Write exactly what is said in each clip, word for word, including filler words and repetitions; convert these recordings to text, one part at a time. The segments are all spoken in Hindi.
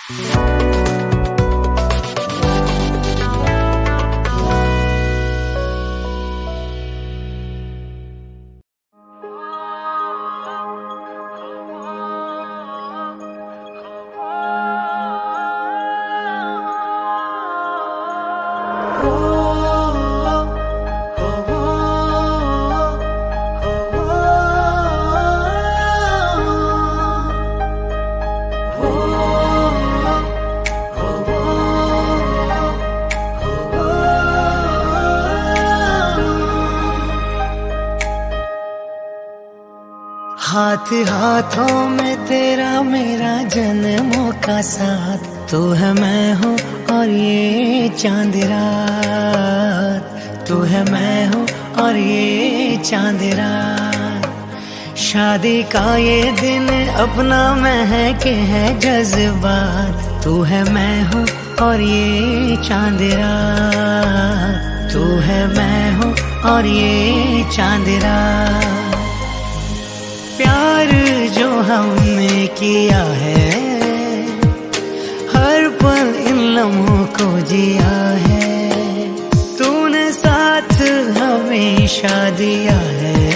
हाथ हाथों में तेरा मेरा जन्मों का साथ, तू है मैं हूँ और ये चांद रात, तू है मैं हूँ और ये चांद रात। शादी का ये दिन अपना महके है जज्बात, तू है मैं हूँ और ये चांद रात, तू है मैं हूँ और ये चांद रात। प्यार जो हमने किया है, हर पल इन लम्हों को जिया है, तूने साथ हमेशा दिया है,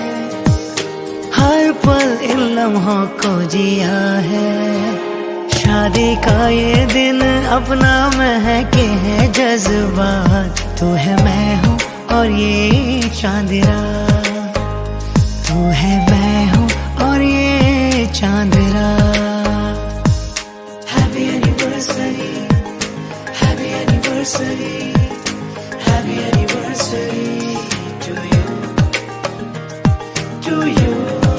हर पल इन लम्हों को जिया है। शादी का ये दिन अपना महके है जज्बात, तू है मैं हूँ और ये चांद रात, तू है मैं हूँ और ये चांद रात। Happy anniversary, happy anniversary, happy anniversary to you, to you।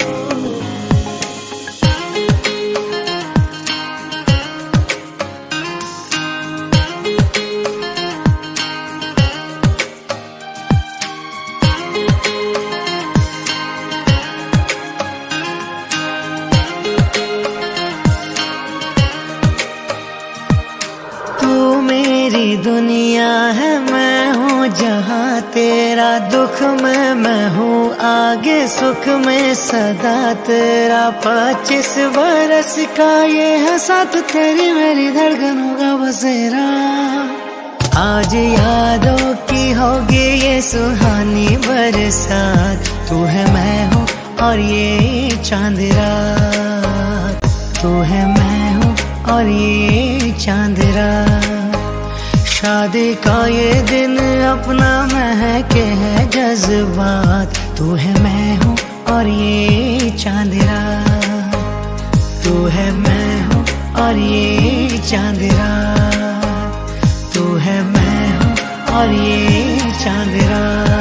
मेरी दुनिया है, मैं हूँ जहाँ तेरा, दुख में मैं हूँ आगे, सुख में सदा तेरा। पच्चीस बरस का ये है साथ, तेरी मेरी धड़कनों का बसेरा। आज यादों की होगी ये सुहानी बरसात, तू है मैं हूँ और ये चांद रात, तू है मैं हूँ और ये चांद रात। शादी का ये दिन अपना महके है जज्बात, तू है मैं हूँ और ये चांद रात, तू है मैं हूँ और ये चांद रात, तू है मैं हूँ और ये चांद रात।